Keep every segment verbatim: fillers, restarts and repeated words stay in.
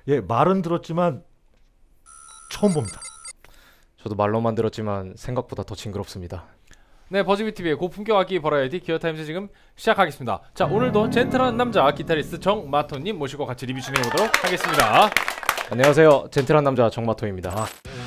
예, 말은 들었지만 처음 봅니다. 저도 말로만 들었지만 생각보다 더 징그럽습니다. 네, 버즈비티비의 고품격 악기 버라이어티 기어타임즈 지금 시작하겠습니다. 자, 오늘도 젠틀한 남자 기타리스트 정마토님 모시고 같이 리뷰 진행해보도록 하겠습니다. 안녕하세요, 젠틀한 남자 정마토입니다. 아.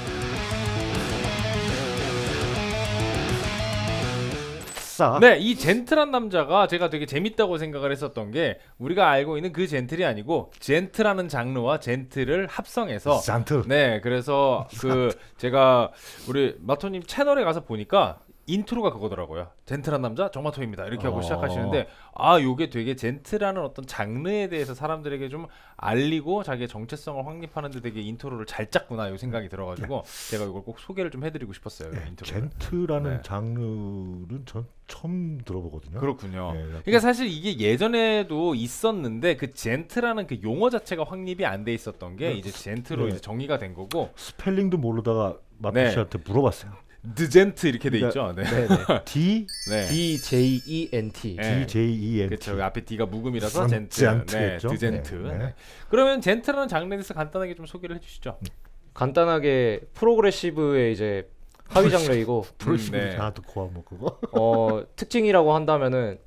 네, 이 젠틀한 남자가 제가 되게 재밌다고 생각을 했었던 게 우리가 알고 있는 그 젠틀이 아니고 젠틀하는 장르와 젠틀을 합성해서 젠틀. 네, 그래서 그 제가 우리 마토님 채널에 가서 보니까 인트로가 그거더라고요. 젠틀한 남자 정마토입니다. 이렇게 하고 어. 시작하시는데 아, 요게 되게 젠틀하는 어떤 장르에 대해서 사람들에게 좀 알리고 자기의 정체성을 확립하는데 되게 인트로를 잘 짰구나 이 생각이 들어가지고 제가 이걸 꼭 소개를 좀 해드리고 싶었어요. 네, 인트로를. 젠틀라는 네. 장르는 전 처음 들어보거든요. 그렇군요. 네, 그러니까 사실 이게 예전에도 있었는데 그 젠틀하는 그 용어 자체가 확립이 안 돼 있었던 게 네. 이제 젠트로 네. 이제 정의가 된 거고 스펠링도 모르다가 마토 네. 씨한테 물어봤어요. 드젠트 이렇게 돼 있죠. 네. 네, 네. D 네. D J E N T. 네. D J E N T. 그렇죠. 앞에 D가 묵음이라서 젠- 젠트. 네, 젠트였죠? 드젠트. 네, 네. 네. 그러면 젠트라는 장르에 대해서 간단하게 좀 소개를 해주시죠. 간단하게 프로그레시브의 이제 하위 장르이고 프로시브 네. 나도 고아 뭐 그거. 어, 특징이라고 한다면은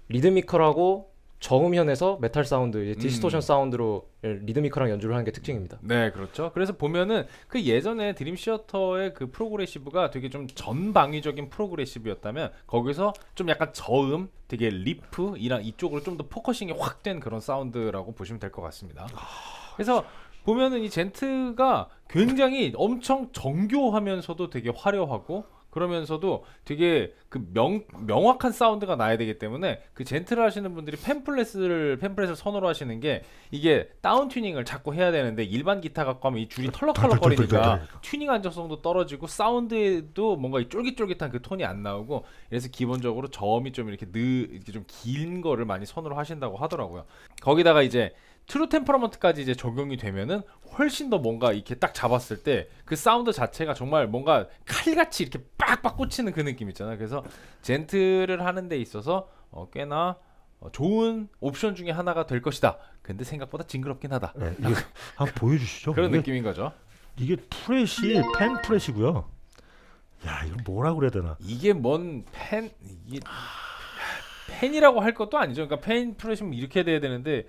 리드미컬하고 저음현에서 메탈 사운드, 이제 디스토션 음. 사운드로 리드미컬한 연주를 하는 게 특징입니다. 네, 그렇죠. 그래서 보면은 그 예전에 드림 시어터의 그 프로그레시브가 되게 좀 전방위적인 프로그레시브였다면 거기서 좀 약간 저음, 되게 리프 이랑 이쪽으로 좀 더 포커싱이 확 된 그런 사운드라고 보시면 될 것 같습니다. 그래서 보면은 이 젠트가 굉장히 엄청 정교하면서도 되게 화려하고 그러면서도 되게 그 명, 명확한 사운드가 나야 되기 때문에 그 젠틀을 하시는 분들이 펜플렛을 펜플렛을 선호로 하시는 게 이게 다운 튜닝을 자꾸 해야 되는데 일반 기타 갖고 하면 이 줄이 털럭털럭거리니까 튜닝 안정성도 떨어지고 사운드에도 뭔가 이 쫄깃쫄깃한 그 톤이 안 나오고 그래서 기본적으로 저음이 좀 이렇게 느 이렇게 좀 긴 거를 많이 선호로 하신다고 하더라고요. 거기다가 이제 트루 템퍼러먼트까지 이제 적용이 되면은 훨씬 더 뭔가 이렇게 딱 잡았을 때 그 사운드 자체가 정말 뭔가 칼같이 이렇게 빡빡 꽂히는 그 느낌 있잖아요. 그래서 젠틀을 하는 데 있어서 어, 꽤나 어, 좋은 옵션 중에 하나가 될 것이다. 근데 생각보다 징그럽긴 하다. 네, 이게 한번 보여주시죠. 그런 이게, 느낌인 거죠. 이게 프렛이 펜 프렛이고요. 야, 이거 뭐라 그래야 되나? 이게 뭔 펜 이게 펜이라고 할 것도 아니죠. 그러니까 펜 프렛이면 이렇게 돼야 되는데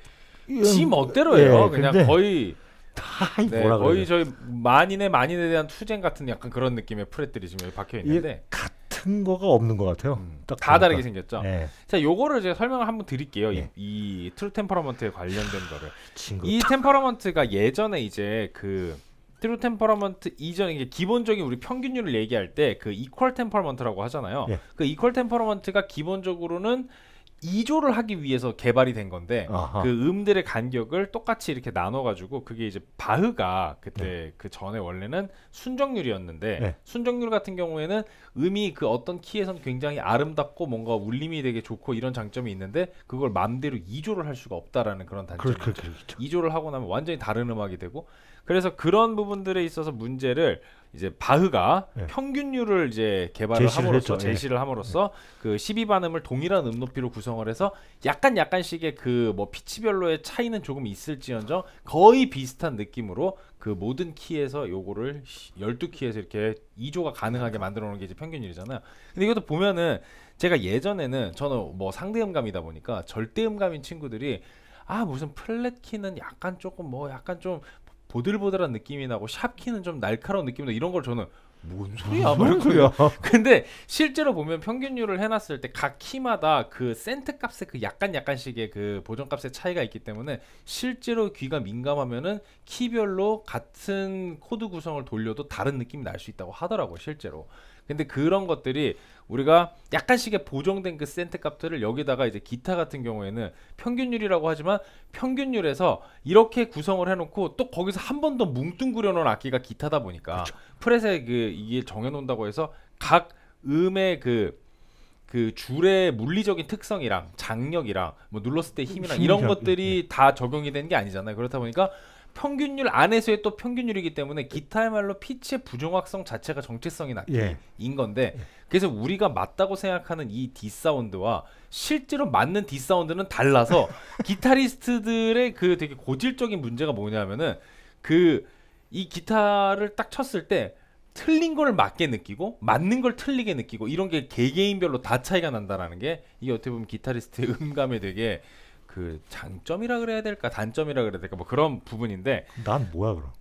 지 멋대로예요. 예, 그냥 근데 거의 다 네, 뭐라 거의 그래야 저희 만인의 만인에 대한 투쟁 같은 약간 그런 느낌의 프렛들이 지금 여기 박혀 있는데 이게 같은 거가 없는 것 같아요. 음, 딱 다 보니까. 다르게 생겼죠. 네. 자, 요거를 제가 설명을 한번 드릴게요. 네. 이, 이 트루 템퍼러먼트에 관련된 거를. 친구. 이 템퍼러먼트가 예전에 이제 그 트루 템퍼러먼트 이전 이게 기본적인 우리 평균율을 얘기할 때 그 이퀄 템퍼러먼트라고 하잖아요. 예. 그 이퀄 템퍼러먼트가 기본적으로는 이 조를 하기 위해서 개발이 된 건데 아하. 그 음들의 간격을 똑같이 이렇게 나눠가지고 그게 이제 바흐가 그때 그 전에 원래는 순정률이었는데 네. 순정률 같은 경우에는 음이 그 어떤 키에선 굉장히 아름답고 뭔가 울림이 되게 좋고 이런 장점이 있는데 그걸 맘대로 이 조를 할 수가 없다라는 그런 단점이 그렇, 있죠. 그렇죠. 이 조를 하고 나면 완전히 다른 음악이 되고 그래서 그런 부분들에 있어서 문제를 이제 바흐가 네. 평균율을 이제 개발을 제시를 함으로써 했죠. 제시를 함으로써 그 십이 반음을 동일한 음 높이로 구성을 해서 약간 약간씩의 그 뭐 피치별로의 차이는 조금 있을지언정 거의 비슷한 느낌으로 그 모든 키에서 요거를 열두 키에서 이렇게 이 조가 가능하게 만들어 놓은 게 이제 평균율이잖아요. 근데 이것도 보면은 제가 예전에는 저는 뭐 상대 음감이다 보니까 절대 음감인 친구들이 아 무슨 플랫 키는 약간 조금 뭐 약간 좀 보들보들한 느낌이 나고 샵 키는 좀 날카로운 느낌이 나 이런 걸 저는 뭔 소리야? 뭔 소리야? 근데 실제로 보면 평균율을 해놨을 때 각 키마다 그 센트 값의 그 약간 약간씩의 그 보정 값의 차이가 있기 때문에 실제로 귀가 민감하면은 키별로 같은 코드 구성을 돌려도 다른 느낌이 날 수 있다고 하더라고요, 실제로. 근데 그런 것들이 우리가 약간씩의 보정된 그 센트 값들을 여기다가 이제 기타 같은 경우에는 평균율이라고 하지만 평균율에서 이렇게 구성을 해놓고 또 거기서 한 번 더 뭉뚱그려 놓은 악기가 기타다 보니까 그렇죠. 프렛에 그 이게 정해놓는다고 해서 각 음의 그 그 줄의 물리적인 특성이랑 장력이랑 뭐 눌렀을 때 힘이랑 이런 힘이랑, 것들이 다 적용이 되는 게 아니잖아요. 그렇다 보니까 평균율 안에서의 또 평균율이기 때문에 기타야말로 피치의 부정확성 자체가 정체성이 낮긴 예. 인 건데 그래서 우리가 맞다고 생각하는 이 D 사운드와 실제로 맞는 D 사운드는 달라서 기타리스트들의 그 되게 고질적인 문제가 뭐냐면은 그 이 기타를 딱 쳤을 때 틀린 걸 맞게 느끼고 맞는 걸 틀리게 느끼고 이런 게 개개인별로 다 차이가 난다라는 게 이게 어떻게 보면 기타리스트의 음감에 되게 그 장점이라 그래야 될까 단점이라 그래야 될까 뭐 그런 부분인데 난 뭐야 그럼?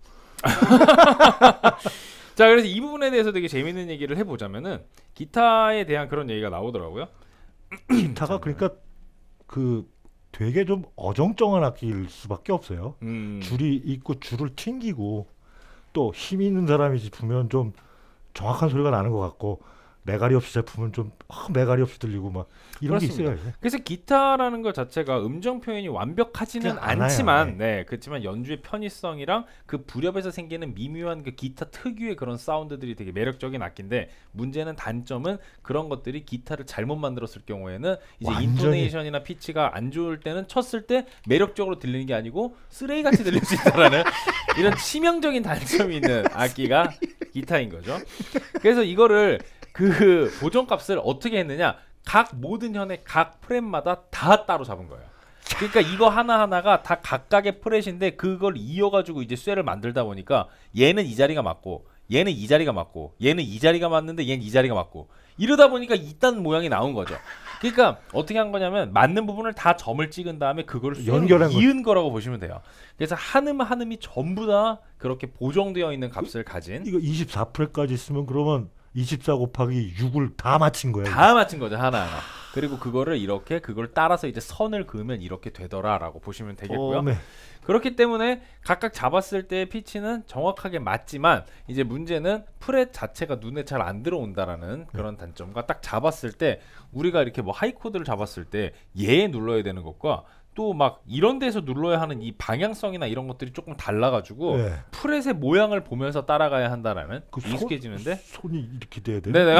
자 그래서 이 부분에 대해서 되게 재밌는 얘기를 해보자면은 기타에 대한 그런 얘기가 나오더라고요. 기타가 그러니까 그 되게 좀 어정쩡한 악기일 수밖에 없어요. 음. 줄이 있고 줄을 튕기고 또 힘 있는 사람이 짚으면 좀 정확한 소리가 나는 것 같고 매가리 없이 제품은 좀 어, 매가리 없이 들리고 막 이런 그렇습니다. 게 있어요. 그래서 기타라는 것 자체가 음정 표현이 완벽하지는 그냥 않아요. 않지만, 네. 네, 그렇지만 연주의 편의성이랑 그 불협에서 생기는 미묘한 그 기타 특유의 그런 사운드들이 되게 매력적인 악기인데 문제는 단점은 그런 것들이 기타를 잘못 만들었을 경우에는 이제 완전히- 인토네이션이나 피치가 안 좋을 때는 쳤을 때 매력적으로 들리는 게 아니고 쓰레기같이 들릴 수 있다라는 이런 치명적인 단점이 있는 악기가 기타인 거죠. 그래서 이거를 그 보정값을 어떻게 했느냐? 각 모든 현의 각 프렛마다 다 따로 잡은 거예요. 그러니까 이거 하나하나가 다 각각의 프렛인데 그걸 이어가지고 이제 쇠를 만들다 보니까 얘는 이 자리가 맞고 얘는 이 자리가 맞고 얘는 이 자리가 맞는데 얘는 이 자리가 맞고 이러다 보니까 이딴 모양이 나온 거죠. 그러니까 어떻게 한 거냐면 맞는 부분을 다 점을 찍은 다음에 그걸 쇠로 연결한 거- 이은 거라고 보시면 돼요. 그래서 한 음 한 음이 전부 다 그렇게 보정되어 있는 값을 가진 이거 이십사 프렛까지 있으면 그러면 이십사 곱하기 육을 다 맞힌 거예요. 다 맞힌 거죠 하나하나. 그리고 그거를 이렇게 그걸 따라서 이제 선을 그으면 이렇게 되더라라고 보시면 되겠고요. 어메. 그렇기 때문에 각각 잡았을 때의 피치는 정확하게 맞지만 이제 문제는 프렛 자체가 눈에 잘 안 들어온다라는 그런 단점과 딱 잡았을 때 우리가 이렇게 뭐 하이 코드를 잡았을 때 얘에 눌러야 되는 것과 또 막 이런 데서 눌러야 하는 이 방향성이나 이런 것들이 조금 달라가지고 네. 프렛의 모양을 보면서 따라가야 한다라는 그 손- 익숙해지는데 손이 이렇게 돼야 돼. 네네.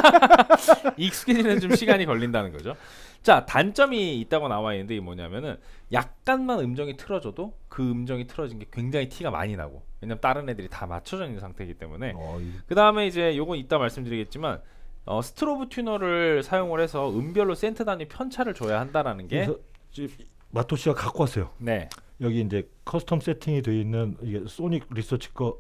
익숙해지는 좀 시간이 걸린다는 거죠. 자, 단점이 있다고 나와 있는데 이게 뭐냐면은 약간만 음정이 틀어져도 그 음정이 틀어진 게 굉장히 티가 많이 나고 왜냐면 다른 애들이 다 맞춰져 있는 상태이기 때문에 어, 이- 그 다음에 이제 요건 이따 말씀드리겠지만 어, 스트로브 튜너를 사용을 해서 음별로 센터 단위 편차를 줘야 한다라는 게 그래서 지금 마토 씨가 갖고 왔어요. 네. 여기 이제 커스텀 세팅이 돼 있는 이게 소닉 리서치 거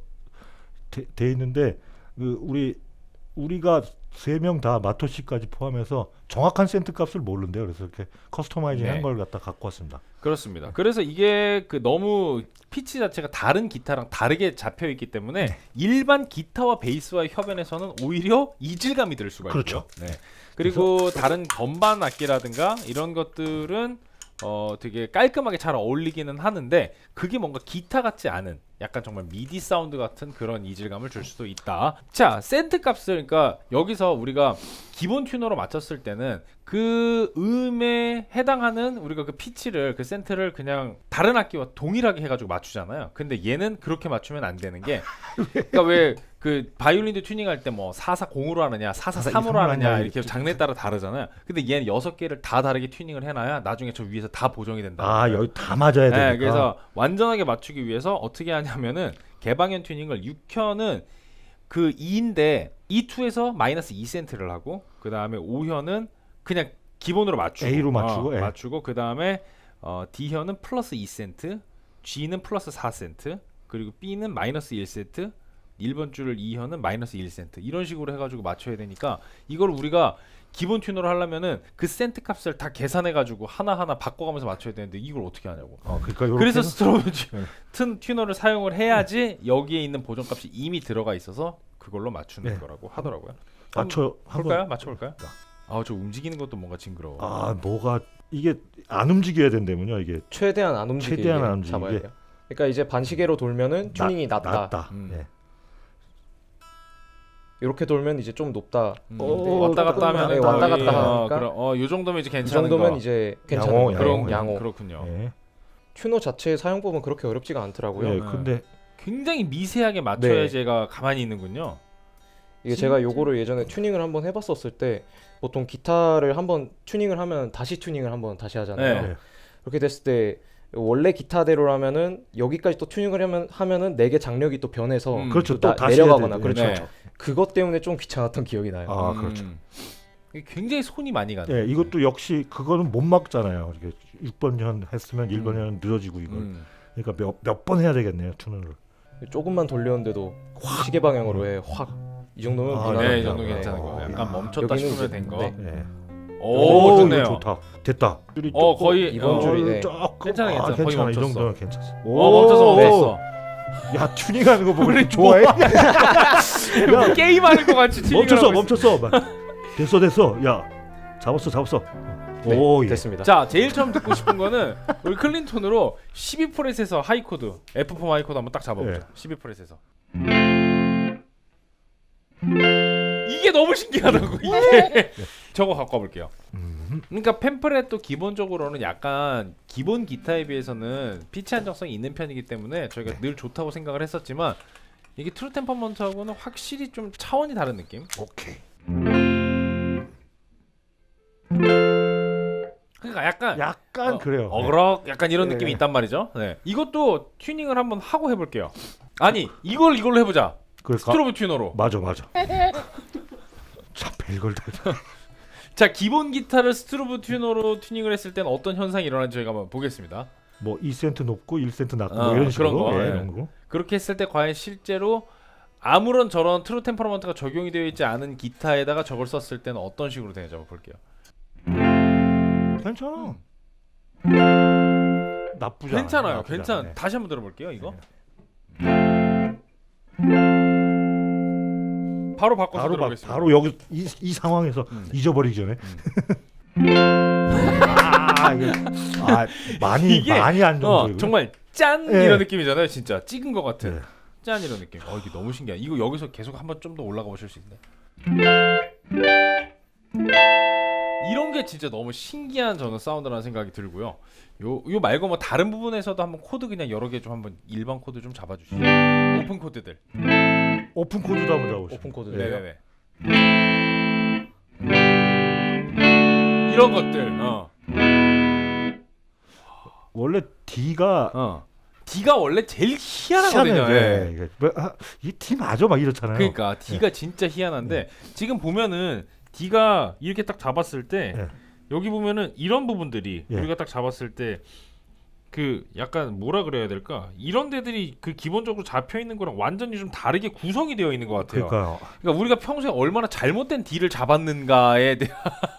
돼, 돼 있는데 그 우리 우리가 세 명 다 마토 씨까지 포함해서 정확한 센트 값을 모르는데요. 그래서 이렇게 커스터마이징 네. 한 걸 갖다 갖고 왔습니다. 그렇습니다. 그래서 이게 그 너무 피치 자체가 다른 기타랑 다르게 잡혀 있기 때문에 네. 일반 기타와 베이스와의 협연에서는 오히려 이질감이 들 수가 그렇죠. 있고요. 네. 그리고 다른 건반 악기라든가 이런 것들은 어 되게 깔끔하게 잘 어울리기는 하는데 그게 뭔가 기타 같지 않은 약간 정말 미디 사운드 같은 그런 이질감을 줄 수도 있다. 자, 센트 값을 그러니까 여기서 우리가 기본 튜너로 맞췄을 때는 그 음에 해당하는 우리가 그 피치를 그 센트를 그냥 다른 악기와 동일하게 해가지고 맞추잖아요. 근데 얘는 그렇게 맞추면 안 되는 게 그러니까 왜 그 바이올린도 튜닝할 때 뭐 사사공으로 하느냐 사사삼으로 하느냐 이렇게 장르에 따라 다르잖아요. 근데 얘는 여섯 개를 다 다르게 튜닝을 해놔야 나중에 저 위에서 다 보정이 된다. 아 여기 다 맞아야 되니까. 네, 그래서 완전하게 맞추기 위해서 어떻게 하냐면은 개방현 튜닝을 육 현은 그 이인데 이투에서 마이너스 이 센트를 하고 그 다음에 오 현은 그냥 기본으로 맞추고 A로 맞추고, 어, 예. 맞추고 그 다음에 어, D현은 플러스 이 센트, G는 플러스 사 센트, 그리고 B는 마이너스 일 센트, 일 번 줄을 이 현은 마이너스 일 센트 이런 식으로 해가지고 맞춰야 되니까 이걸 우리가 기본 튜너로 하려면은 그 센트 값을 다 계산해가지고 하나하나 바꿔가면서 맞춰야 되는데 이걸 어떻게 하냐고. 어, 그러니까 요렇게 그래서 해서- 스트로브 네. 튼 튜너를 사용을 해야지 여기에 있는 보정값이 이미 들어가 있어서 그걸로 맞추는 네. 거라고 하더라고요. 맞춰 한번 볼까요? 맞춰볼까요? 아, 저 움직이는 것도 뭔가 징그러워. 아 뭐가 이게 안 움직여야 된다면요 이게 최대한 안 움직이게 최대한 안 움직이게. 잡아야 돼요. 그러니까 이제 반시계로 돌면은 튜닝이 낮다. 낮다. 음. 예. 이렇게 돌면 이제 좀 높다. 음. 어, 왔다 갔다 하면 네, 왔다 갔다 어, 하니까 그럼 어, 요 정도면 이제 이 괜찮은 정도면 거. 이제 괜찮은 양호, 거예요. 그런 양호. 양호. 그렇군요. 예. 튜너 자체의 사용법은 그렇게 어렵지가 않더라고요. 예, 네. 근데 굉장히 미세하게 맞춰야 네. 제가 가만히 있는군요. 이게 진짜? 제가 요거를 예전에 튜닝을 한번 해봤었을 때 보통 기타를 한번 튜닝을 하면 다시 튜닝을 한번 다시 하잖아요. 네. 네. 그렇게 됐을 때 원래 기타대로라면은 여기까지 또 튜닝을 하면 하면은 네 개 장력이 또 변해서 음. 그렇죠. 또 또 나- 다시 해야 내려가거나 되죠. 그렇죠. 네. 그것 때문에 좀 귀찮았던 기억이 나요. 아 음. 그렇죠. 이게 굉장히 손이 많이 가네. 예, 이것도 역시 그거는 못 막잖아요. 이렇게 육 번 현 했으면 일 번 음. 현 늘어지고 이걸. 음. 그러니까 몇 몇 번 해야 되겠네요 튜너를. 조금만 돌렸는데도 시계 방향으로 해 확 이 정도면 아, 무난합니다. 네, 이 정도 네. 괜찮은 거. 약간 야. 멈췄다 여기는 싶으면 이제- 된 거. 네. 네. 오, 좋네요. 이거 좋다. 됐다. 줄이 어, 조금- 거의 이번 어, 줄이 네. 조금- 괜찮아, 괜찮아. 아, 거의 괜찮아. 이 멈췄어. 정도면 괜찮아. 어, 멈춰서 멈췄어. 야 튜닝하는 거 보고 이렇게 좋아해? 야 게임하는 거 같이 튜닝을 멈췄어 하고 있어. 멈췄어. 막. 됐어 됐어. 야 잡았어 잡았어. 네, 오 예. 됐습니다. 자, 제일 처음 듣고 싶은 거는 우리 클린톤으로 십이 프렛에서 하이 코드, 에프 사 하이 코드 한번 딱 잡아보자. 네. 십이 프렛에서. 이게 너무 신기하다고 이게. 저거 갖고 와볼게요. 음. 그러니까 팸프렛도 기본적으로는 약간 기본 기타에 비해서는 피치 안정성이 있는 편이기 때문에 저희가 네. 늘 좋다고 생각을 했었지만 이게 트루 템퍼먼트하고는 확실히 좀 차원이 다른 느낌. 오케이. 그러니까 약간 약간 어, 그래요. 어그럭 약간 이런 네. 느낌이 있단 말이죠. 네. 이것도 튜닝을 한번 하고 해볼게요. 아니 이걸 이걸로 해보자. 그럴까? 스트로브 튜너로. 맞아 맞아. 참 별걸 다. 자, 기본 기타를 스트로브 튜너로 튜닝을 했을 때는 어떤 현상이 일어나는지 저희가 한번 보겠습니다. 뭐 이 센트 높고 일 센트 낮고 어, 뭐 이런 그런 식으로. 거, 예, 네. 이런 거. 그렇게 했을 때 과연 실제로 아무런 저런 트루 템퍼먼트가 적용이 되어 있지 않은 기타에다가 저걸 썼을 때는 어떤 식으로 되는지 한번 볼게요. 괜찮아. 나쁘지 않아. 괜찮아요. 나쁘지 괜찮. 않아. 네. 다시 한번 들어볼게요. 이거. 바로 바꿔서 바로 바, 들어보겠습니다. 바로 여기 이, 이 상황에서 음. 잊어버리기 전에. 아, 이게, 아 많이 이게, 많이 안 어, 좋은 정말 짠 네. 이런 느낌이잖아요. 진짜 찍은 것 같은 네. 짠 이런 느낌. 어, 이게 너무 신기해. 이거 여기서 계속 한번 좀 더 올라가 보실 수 있나요? 이런 게 진짜 너무 신기한 저는 사운드라는 생각이 들고요. 요, 요 말고 뭐 다른 부분에서도 한번 코드 그냥 여러 개 좀 한번 일반 코드 좀 잡아주시죠. 오픈 코드들. 오픈 코드도 한번 잡아보시죠. 오픈 코드. 네네네. 이런 것들. 어. 원래 D가 어. D가 원래 제일 희한하거든요. 희한해. 예. 네. 이게 뭐, 아, 이 D 맞아 막 이렇잖아요. 그러니까 D가 진짜 희한한데 지금 보면은 D가 이렇게 딱 잡았을 때 네. 여기 보면은 이런 부분들이 예. 우리가 딱 잡았을 때 그 약간 뭐라 그래야 될까? 이런 데들이 그 기본적으로 잡혀 있는 거랑 완전히 좀 다르게 구성이 되어 있는 것 같아요. 그러니까요. 그러니까 우리가 평소에 얼마나 잘못된 D를 잡았는가에 대한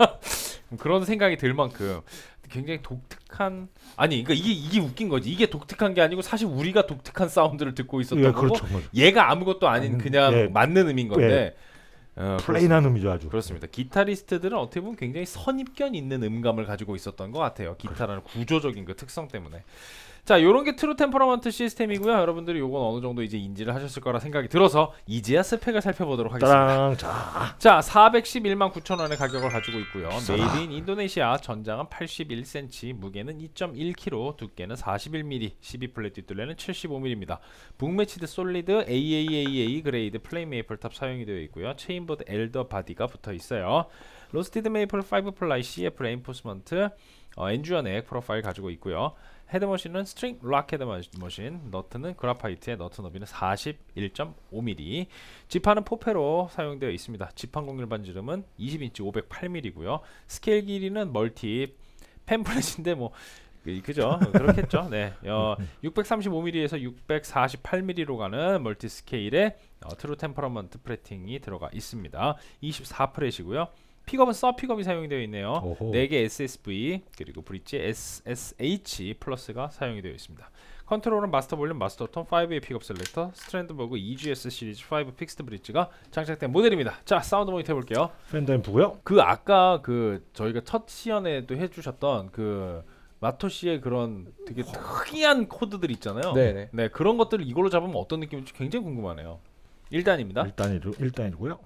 그런 생각이 들 만큼 굉장히 독특한 아니 그러니까 이게 이게 웃긴 거지. 이게 독특한 게 아니고 사실 우리가 독특한 사운드를 듣고 있었던 예, 거고 그렇죠. 뭐, 얘가 아무것도 아닌 아닌, 그냥 예. 맞는 음인 건데 어, 플레인한 음이죠 아주. 그렇습니다. 기타리스트들은 어떻게 보면 굉장히 선입견 있는 음감을 가지고 있었던 것 같아요. 기타라는 구조적인 그 특성 때문에. 자, 요런 게 트루 템퍼먼트 시스템이고요. 여러분들이 요건 어느 정도 이제 인지를 하셨을 거라 생각이 들어서 이제야 스펙을 살펴보도록 하겠습니다. 따랑 자. 자, 사백십일만 구천 원의 가격을 가지고 있고요. 비싸다. 메이드 인 인도네시아, 전장은 팔십일 센티미터, 무게는 이 점 일 킬로그램, 두께는 사십일 밀리미터, 십이 플랫 뒷둘레는 칠십오 밀리미터입니다. 북매치드 솔리드 에이에이에이에이 그레이드 플레인 메이플 탑 사용이 되어 있고요. 체인보드 엘더 바디가 붙어 있어요. 로스티드 메이플 오 플라이 씨에프 레인포스먼트 어, 엔듀어넥 프로파일 가지고 있고요. 헤드머신은 스트링 락 헤드머신, 너트는 그라파이트의 너트 너비는 사십일 점 오 밀리미터, 지판은 포페로 사용되어 있습니다. 지판 공률 반지름은 이십 인치 오백팔 밀리미터고요. 스케일 길이는 멀티 팸플렛인데 뭐 그, 그죠? 그렇겠죠. 네, 어, 육백삼십오 밀리미터에서 육백사십팔 밀리미터로 가는 멀티 스케일의 어, 트루 템퍼먼트 프레팅이 들어가 있습니다. 이십사 프렛이고요. 픽업은 서 픽업이 사용이 되어 있네요. 오호. 네 개 에스에스브이 그리고 브릿지 에스에스에이치 플러스가 사용이 되어 있습니다. 컨트롤은 마스터 볼륨, 마스터 톤, 파이브의 픽업 셀렉터, 스트랜드버그 이지에스 시리즈 오 픽스드 브릿지가 장착된 모델입니다. 자, 사운드 모니터 해볼게요. 팬더 앰프고요. 그 아까 그 저희가 첫 시연에도 해주셨던 그 마토시의 그런 되게 특이한 코드들 있잖아요. 네네. 네, 그런 것들을 이걸로 잡으면 어떤 느낌일지 굉장히 궁금하네요. 일 단입니다. 일단이로 일단이고요.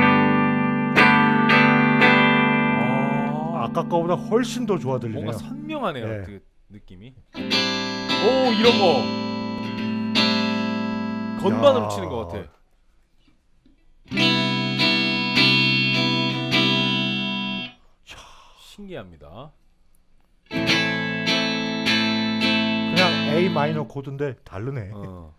아, 아까 거보다 훨씬 더 좋아 들리네요. 뭔가 선명하네요. 네. 그 느낌이. 오, 이런 거 건반으로 야. 치는 것 같아. 신기합니다. 그냥 A 마이너 코드인데 다르네. 어.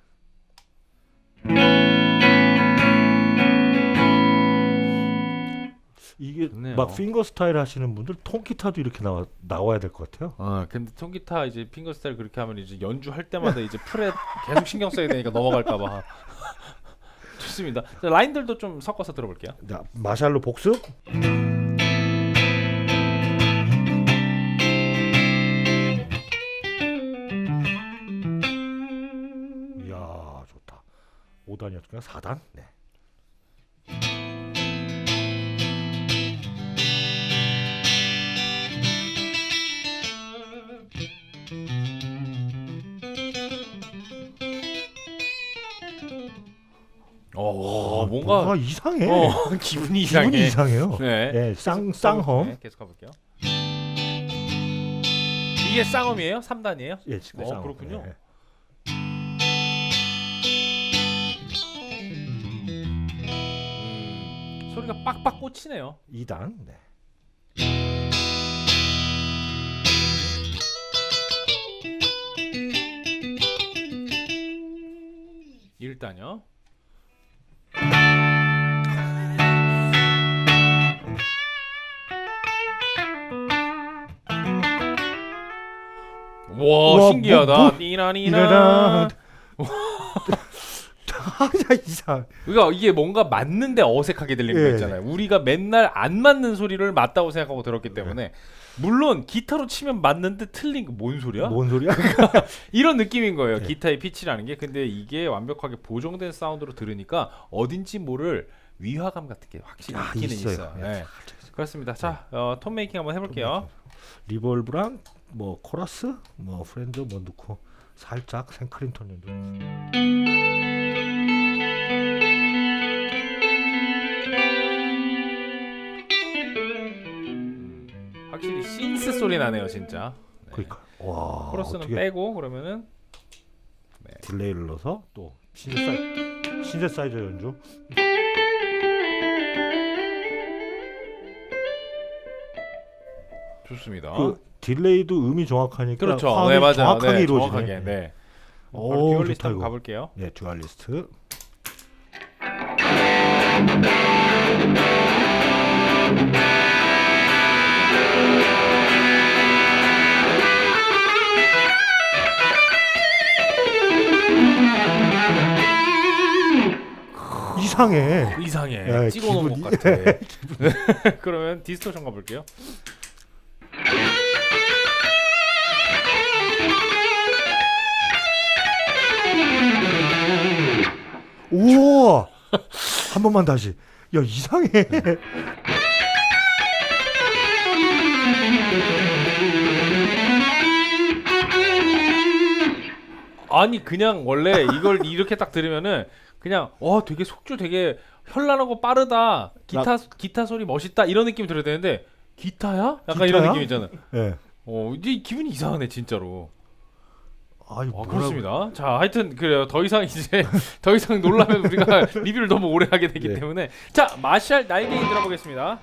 이게 이게 좋네요. 막 핑거 스타일 하시는 분들 통기타도 이렇게 나와 나와야 될 것 같아요. 어, 근데 통기타 이제 핑거 스타일 그렇게 하면 이제 연주할 때마다 이제 프렛 계속 신경 써야 되니까 넘어갈까봐. 좋습니다. 자, 라인들도 좀 섞어서 들어볼게요. 자, 마샬로 복습. 이야 좋다. 오 단이었구나. 사 단. 네. 어, 아, 뭔가 뭔가 이상해. 어, 기분이 이상해. 기분이 이상해요. 네. 네, 쌍 계속 쌍험. 가볼- 네, 계속 가볼게요. 이게 쌍엄이에요? 삼 단이에요? 예, 지금 어, 쌍험. 그렇군요. 네. 음, 소리가 빡빡 꽂히네요. 이 단. 네. 일 단요. 와, 우와, 신기하다. 뭐, 뭐. 니나니나. 이래라. 야 이상. 그러니까 이게 뭔가 맞는데 어색하게 들리는 거 예. 있잖아요. 우리가 맨날 안 맞는 소리를 맞다고 생각하고 들었기 때문에 물론 기타로 치면 맞는데 틀린 거 뭔 소리야? 뭔 소리야? 이런 느낌인 거예요. 네. 기타의 피치라는 게. 근데 이게 완벽하게 보정된 사운드로 들으니까 어딘지 모를 위화감 같은 게 확실히 아, 있기는 있어요. 있어요. 네. 네. 그렇습니다. 자, 어, 톤 메이킹 한번 해볼게요. 리볼브랑 뭐 코러스, 뭐 프렌즈 뭐 넣고 살짝 생크림 톤 정도. 음, 확실히 신스 소리 나네요, 진짜. 네. 그러니까. 와. 코러스는 어떻게 빼고 그러면은 딜레이를 넣어서 또 신세사이 신세사이저 연주. 좋습니다. 그 딜레이도 음이 정확하니까 그렇죠. 화음이 네, 맞아요. 정확하게 네, 이루어지네. 정확하게. 네. 오, 바로 듀얼리스트 좋다, 한번 이거. 가볼게요. 네, 듀얼리스트. 이상해. 이상해. 야, 찍어놓은 기분이- 것 같아. 그러면 디스토션 가볼게요. 우와. 한 번만 다시. 야, 이상해. 아니 그냥 원래 이걸 이렇게 딱 들으면은 그냥 어 되게 속주 되게 현란하고 빠르다. 기타 기타 소리 멋있다 이런 느낌 들어야 되는데 기타야? 약간 이런 기타야? 느낌 있잖아. 예. 어 이제 기분이 이상하네 진짜로. 아이, 아, 뭐라고. 그렇습니다. 자, 하여튼 그래요. 더 이상 이제 더 이상 놀라면 우리가 리뷰를 너무 오래 하게 되기 네. 때문에 자, 마샬 날개 들어보겠습니다.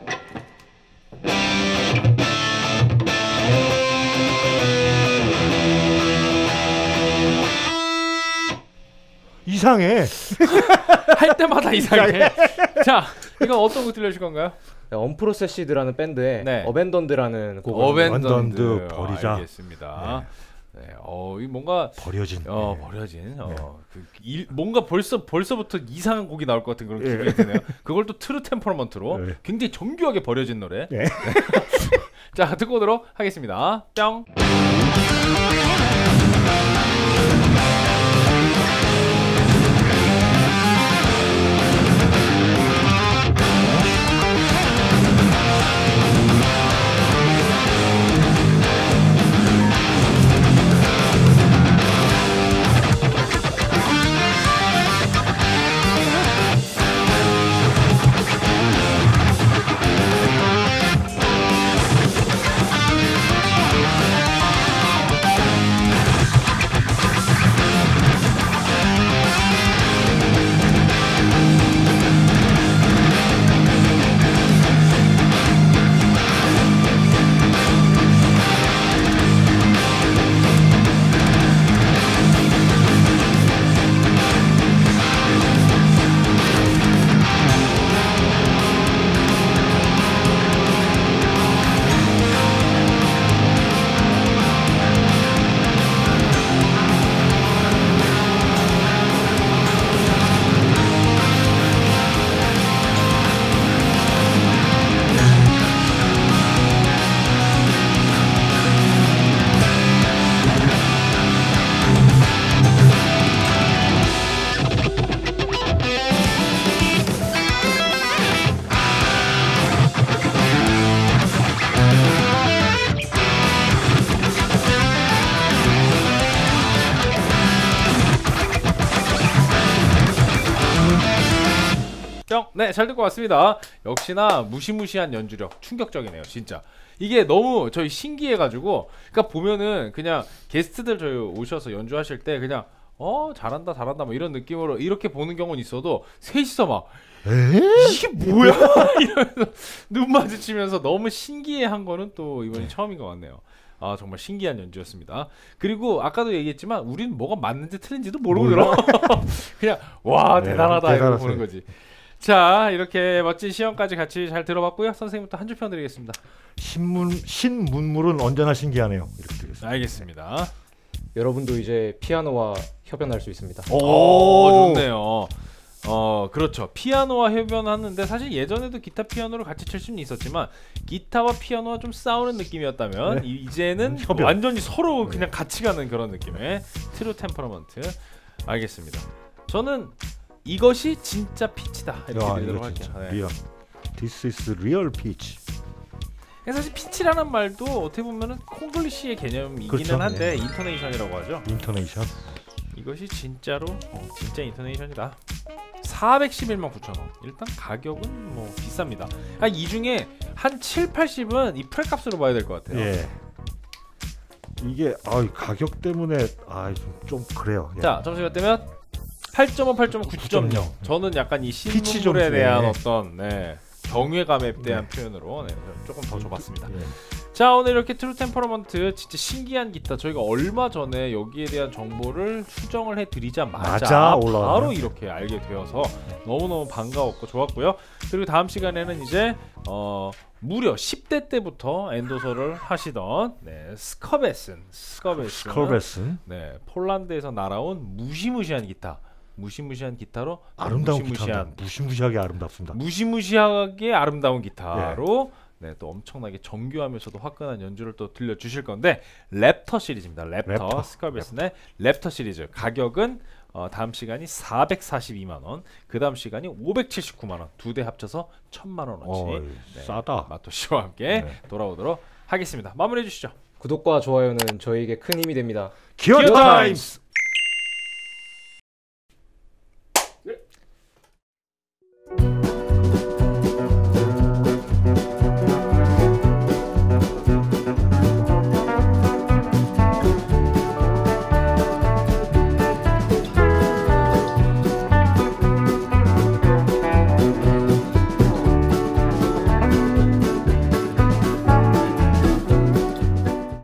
이상해. 할 때마다 이상해. 자, 이건 어떤 곡 들려줄 건가요? 네, 언프로세시드라는 밴드의 네. 어벤던드라는 곡을 어벤던드 어벤던드 버리자. 알겠습니다. 네. 어, 이 뭔가 버려진. 어 네. 버려진 어 그 일, 뭔가 벌써 벌써부터 이상한 곡이 나올 것 같은 그런 예. 기분이 드네요. 그걸 또 트루 템퍼먼트로 네. 굉장히 정교하게 버려진 노래. 네. 자 듣고 오도록 하겠습니다. 뿅. 뿅. 네, 잘 듣고 왔습니다. 역시나 무시무시한 연주력, 충격적이네요, 진짜. 이게 너무 저희 신기해가지고, 그러니까 보면은 그냥 게스트들 저희 오셔서 연주하실 때 그냥 어 잘한다 잘한다 뭐 이런 느낌으로 이렇게 보는 경우는 있어도 셋이서 막 에? 이게 뭐야 이러면서 눈 마주치면서 너무 신기해한 거는 또 이번이 네. 처음인 것 같네요. 아 정말 신기한 연주였습니다. 그리고 아까도 얘기했지만 우리는 뭐가 맞는지 틀린지도 모르고 들어. 그냥 와 네, 대단하다 이러고 대단하세요. 보는 거지. 자 이렇게 멋진 시연까지 같이 잘 들어봤고요. 선생님부터 한 줄 평 드리겠습니다. 신문 신문물은 언제나 신기하네요. 이렇게 드리겠습니다. 알겠습니다. 여러분도 이제 피아노와 협연할 수 있습니다. 오, 좋네요. 어 그렇죠. 피아노와 협연하는데 사실 예전에도 기타 피아노를 같이 칠 수는 있었지만 기타와 피아노가 좀 싸우는 느낌이었다면 네. 이- 이제는 음, 협연. 완전히 서로 네. 그냥 같이 가는 그런 느낌의 트루 템퍼러먼트. 알겠습니다. 저는 이것이 진짜 피치다 이렇게 야, 드리도록 이거 할게요. 진짜 네. 리얼. This is real pitch. 사실 피치라는 말도 어떻게 보면은 콩글리시의 개념이기는 그렇죠. 한데 인토네이션이라고 하죠. 인토네이션. 이것이 진짜로 어, 진짜 인토네이션이다. 사백십일만 구천 원. 일단 가격은 뭐 비쌉니다. 아, 이 중에 한 칠, 팔십은 이 프레 값으로 봐야 될 것 같아요. 예. 이게 아 가격 때문에 아좀 좀 그래요. 예. 자, 점수가 되면 팔 점 오, 팔 점 오, 구 점 영. 구 점 영. 저는 약간 이 피치 신문물에 점수에. 대한 어떤 네, 경외감에 대한 네. 표현으로 네, 조금 더 줘봤습니다. 예. 자, 오늘 이렇게 트루 템퍼러먼트 진짜 신기한 기타 저희가 얼마 전에 여기에 대한 정보를 수정을 해드리자마자 맞아, 올라왔네요. 바로 이렇게 알게 되어서 너무너무 반가웠고 좋았고요. 그리고 다음 시간에는 이제 어 무려 십 대 때부터 엔도서를 하시던 네, 스커베슨 스커베슨 스컬베슨 네, 폴란드에서 날아온 무시무시한 기타 무시무시한 기타로 아름다운 무시무시한 기타입니다. 무시무시하게 아름답습니다. 무시무시하게 아름다운 기타로 네, 또 엄청나게 정교하면서도 화끈한 연주를 또 들려주실 건데 랩터 시리즈입니다. 랩터, 랩터. 스컬베슨의 랩터 시리즈 가격은 어, 다음 시간이 사백사십이만 원, 그 다음 시간이 오백칠십구만 원, 두 대 합쳐서 천만 원어치 어, 네, 싸다. 마토 씨와 함께 네. 돌아오도록 하겠습니다. 마무리해 주시죠. 구독과 좋아요는 저희에게 큰 힘이 됩니다. 기어 기어 타임스.